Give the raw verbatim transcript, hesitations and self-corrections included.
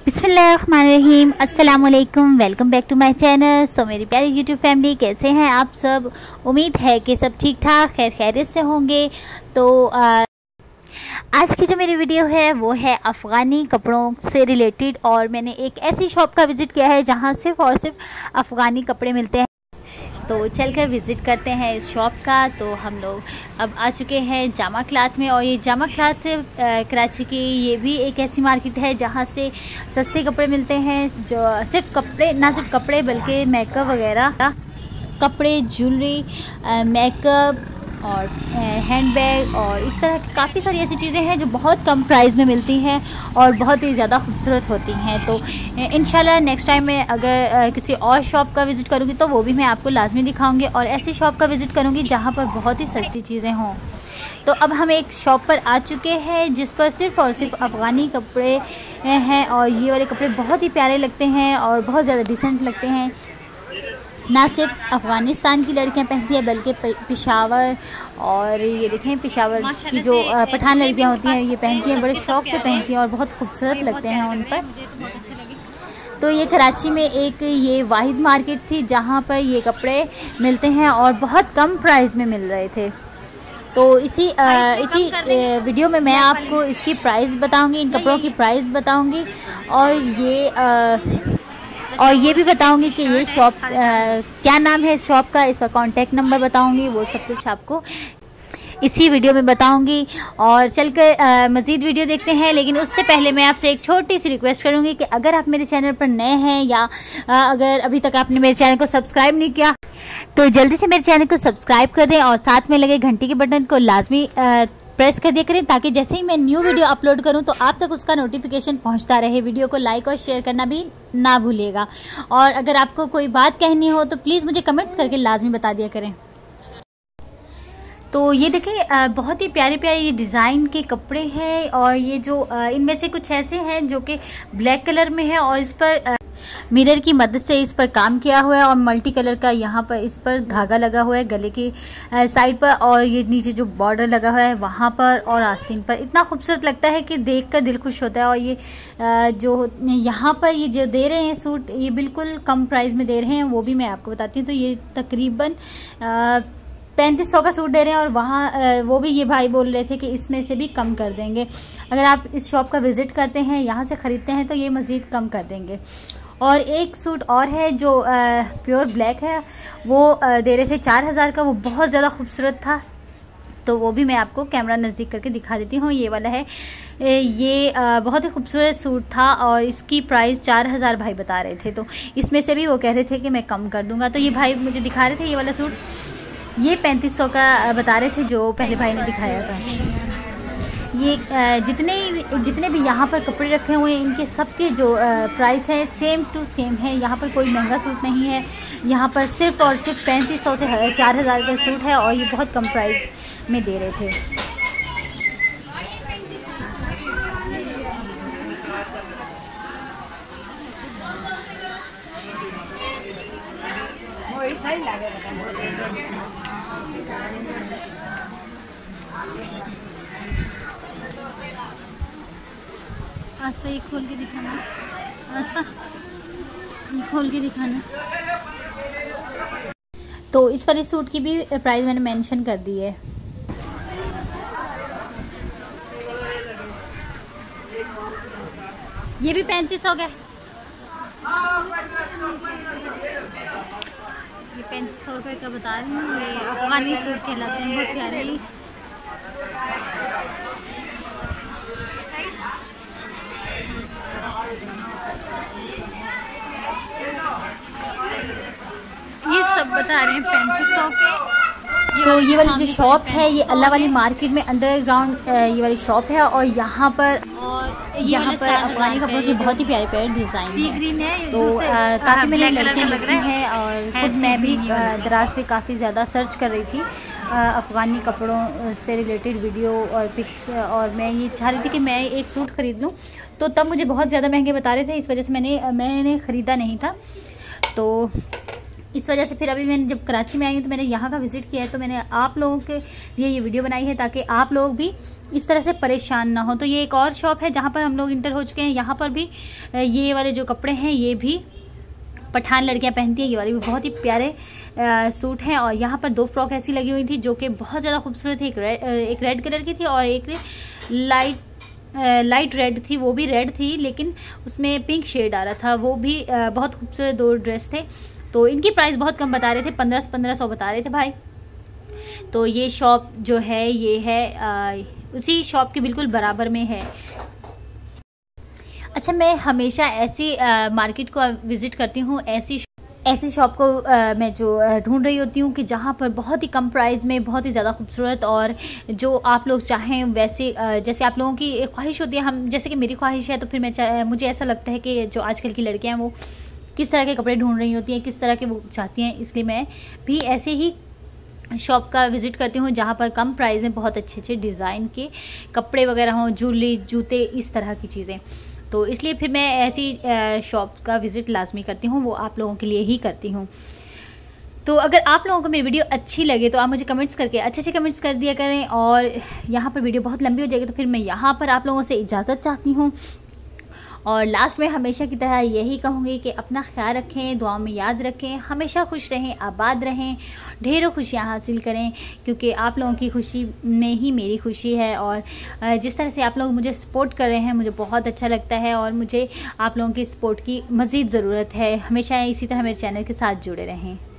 बिस्मिल्लाहिर्रहमानिर्रहीम, अस्सलाम वालेकुम, welcome back to my channel. So मेरी प्यारी यूट्यूब फैमिली, कैसे हैं आप सब? उम्मीद है कि सब ठीक ठाक खैर खैरियत से होंगे। तो आ, आज की जो मेरी वीडियो है वो है अफ़गानी कपड़ों से रिलेटेड, और मैंने एक ऐसी शॉप का विज़िट किया है जहाँ सिर्फ़ और सिर्फ अफ़गानी कपड़े मिलते हैं। तो चलकर विज़िट करते हैं इस शॉप का। तो हम लोग अब आ चुके हैं जामा क्लॉथ में, और ये जामा क्लॉथ कराची की ये भी एक ऐसी मार्केट है जहाँ से सस्ते कपड़े मिलते हैं, जो सिर्फ कपड़े ना सिर्फ कपड़े बल्कि मेकअप वगैरह, कपड़े, ज्वेलरी, मेकअप और हैंडबैग और इस तरह की काफ़ी सारी ऐसी चीज़ें हैं जो बहुत कम प्राइस में मिलती हैं और बहुत ही ज़्यादा खूबसूरत होती हैं। तो इंशाल्लाह नेक्स्ट टाइम मैं अगर किसी और शॉप का विज़िट करूँगी तो वो भी मैं आपको लाजमी दिखाऊंगी, और ऐसी शॉप का विज़िट करूँगी जहाँ पर बहुत ही सस्ती चीज़ें हों। तो अब हम एक शॉप पर आ चुके हैं जिस पर सिर्फ़ और सिर्फ अफ़गानी कपड़े हैं, और ये वाले कपड़े बहुत ही प्यारे लगते हैं और बहुत ज़्यादा डिसेंट लगते हैं। ना सिर्फ अफ़गानिस्तान की लड़कियां पहनती हैं बल्कि पेशावर, और ये देखें पेशावर की जो पठान लड़कियां होती हैं ये पहनती हैं, बड़े शौक़ से पहनती हैं और बहुत खूबसूरत लगते हैं उन पर। तो ये कराची में एक ये वाहिद मार्केट थी जहां पर ये कपड़े मिलते हैं और बहुत कम प्राइस में मिल रहे थे। तो इसी आ, इसी वीडियो में मैं आपको इसकी प्राइस बताऊंगी, इन कपड़ों की प्राइस बताऊंगी, और ये आ, और ये भी बताऊंगी कि ये शॉप क्या नाम है इस शॉप का, इसका कॉन्टैक्ट नंबर बताऊंगी, वो सब कुछ आपको इसी वीडियो में बताऊंगी। और चलकर मज़ीद वीडियो देखते हैं, लेकिन उससे पहले मैं आपसे एक छोटी सी रिक्वेस्ट करूंगी कि अगर आप मेरे चैनल पर नए हैं या आ, अगर अभी तक आपने मेरे चैनल को सब्सक्राइब नहीं किया तो जल्दी से मेरे चैनल को सब्सक्राइब कर दें, और साथ में लगे घंटी के बटन को लाजमी प्रेस कर दिया करें, ताकि जैसे ही मैं न्यू वीडियो अपलोड करूं तो आप तक उसका नोटिफिकेशन पहुंचता रहे। वीडियो को लाइक और शेयर करना भी ना भूलिएगा, और अगर आपको कोई बात कहनी हो तो प्लीज़ मुझे कमेंट्स करके लाजमी बता दिया करें। तो ये देखें, बहुत ही प्यारे प्यारे ये डिज़ाइन के कपड़े हैं, और ये जो इनमें से कुछ ऐसे हैं जो कि ब्लैक कलर में है और इस पर मिरर की मदद से इस पर काम किया हुआ है, और मल्टी कलर का यहाँ पर इस पर धागा लगा हुआ है गले की साइड पर, और ये नीचे जो बॉर्डर लगा हुआ है वहाँ पर और आस्तीन पर इतना खूबसूरत लगता है कि देखकर दिल खुश होता है। और ये जो यहाँ पर ये जो दे रहे हैं सूट, ये बिल्कुल कम प्राइस में दे रहे हैं, वो भी मैं आपको बताती हूँ। तो ये तकरीबन पैंतीस सौ का सूट दे रहे हैं, और वहाँ वो भी ये भाई बोल रहे थे कि इसमें से भी कम कर देंगे। अगर आप इस शॉप का विज़िट करते हैं, यहाँ से ख़रीदते हैं तो ये मज़ीद कम कर देंगे। और एक सूट और है जो प्योर ब्लैक है, वो आ, दे रहे थे चार हज़ार का, वो बहुत ज़्यादा खूबसूरत था। तो वो भी मैं आपको कैमरा नज़दीक करके दिखा देती हूँ। ये वाला है, ये आ, बहुत ही खूबसूरत सूट था और इसकी प्राइस चार हज़ार भाई बता रहे थे। तो इसमें से भी वो कह रहे थे कि मैं कम कर दूँगा। तो ये भाई मुझे दिखा रहे थे ये वाला सूट, ये पैंतीस सौ का बता रहे थे जो पहले भाई ने दिखाया था। ये जितने जितने भी यहाँ पर कपड़े रखे हुए हैं इनके सबके जो प्राइस है सेम टू सेम है। यहाँ पर कोई महंगा सूट नहीं है, यहाँ पर सिर्फ और सिर्फ पैंतीस सौ से चार हज़ार का सूट है, और ये बहुत कम प्राइस में दे रहे थे। आसपा ये खोल के दिखाना, आसपा खोल के दिखाना। तो इस वाले सूट की भी प्राइस मैंने मेंशन कर दी है। ये भी पैंतीस सौ का, ये पैंतीस सौ रुपये का बता रही हूँ। ये अफगानी सूट कहलाते हैं, बहुत प्यारे। ये सब बता रहे हैं पैंतीस सौ के। तो ये वाली जो शॉप है ये अल्लाह वाली मार्केट में अंडरग्राउंड ये वाली शॉप है, और यहाँ पर यहाँ पर अफगानी कपड़ों की बहुत ही प्यारे प्यारे डिज़ाइन है। तो काफ़ी मेरी लड़कियाँ लग रही हैं, और खुद मैं भी दराज पे काफ़ी ज़्यादा सर्च कर रही थी अफ़गानी कपड़ों से रिलेटेड वीडियो और पिक्स, और मैं ये चाह रही थी कि मैं एक सूट ख़रीद लूँ। तो तब मुझे बहुत ज़्यादा महंगे बता रहे थे, इस वजह से मैंने मैंने ख़रीदा नहीं था। तो इस वजह से फिर अभी मैंने जब कराची में आई हूँ तो मैंने यहाँ का विज़िट किया है, तो मैंने आप लोगों के लिए ये वीडियो बनाई है ताकि आप लोग भी इस तरह से परेशान ना हो। तो ये एक और शॉप है जहाँ पर हम लोग इंटर हो चुके हैं। यहाँ पर भी ये वाले जो कपड़े हैं ये भी पठान लड़कियां पहनती हैं, ये वाले भी बहुत ही प्यारे आ, सूट हैं। और यहाँ पर दो फ्रॉक ऐसी लगी हुई थी जो कि बहुत ज़्यादा खूबसूरत थी। एक रेड एक रेड कलर की थी और एक लाइट लाइट रेड थी, वो भी रेड थी लेकिन उसमें पिंक शेड आ रहा था। वो भी आ, बहुत खूबसूरत दो ड्रेस थे। तो इनकी प्राइस बहुत कम बता रहे थे, पंद्रह से पंद्रह सौ बता रहे थे भाई। तो ये शॉप जो है ये है आ, उसी शॉप के बिल्कुल बराबर में है। अच्छा, मैं हमेशा ऐसी मार्केट को विज़िट करती हूँ, ऐसी ऐसी शॉप को आ, मैं जो ढूंढ रही होती हूँ कि जहाँ पर बहुत ही कम प्राइस में बहुत ही ज़्यादा खूबसूरत और जो आप लोग चाहें वैसे, आ, जैसे आप लोगों की ख्वाहिश होती है, हम जैसे कि मेरी ख्वाहिश है, तो फिर मैं मुझे ऐसा लगता है कि जो आजकल की लड़कियाँ हैं वो किस तरह के कपड़े ढूंढ रही होती हैं, किस तरह के वो चाहती हैं, इसलिए मैं भी ऐसे ही शॉप का विज़िट करती हूँ जहाँ पर कम प्राइस में बहुत अच्छे अच्छे डिज़ाइन के कपड़े वगैरह हों, ज्वेलरी, जूते, इस तरह की चीज़ें। तो इसलिए फिर मैं ऐसी शॉप का विज़िट लाजमी करती हूँ, वो आप लोगों के लिए ही करती हूँ। तो अगर आप लोगों को मेरी वीडियो अच्छी लगे तो आप मुझे कमेंट्स करके अच्छे अच्छे कमेंट्स कर दिया करें। और यहाँ पर वीडियो बहुत लंबी हो जाएगी तो फिर मैं यहाँ पर आप लोगों से इजाज़त चाहती हूँ। और लास्ट में हमेशा की तरह यही कहूँगी कि अपना ख्याल रखें, दुआओं में याद रखें, हमेशा खुश रहें, आबाद रहें, ढेरों खुशियाँ हासिल करें, क्योंकि आप लोगों की खुशी में ही मेरी खुशी है। और जिस तरह से आप लोग मुझे सपोर्ट कर रहे हैं मुझे बहुत अच्छा लगता है और मुझे आप लोगों की सपोर्ट की मज़ीद ज़रूरत है। हमेशा इसी तरह मेरे चैनल के साथ जुड़े रहें।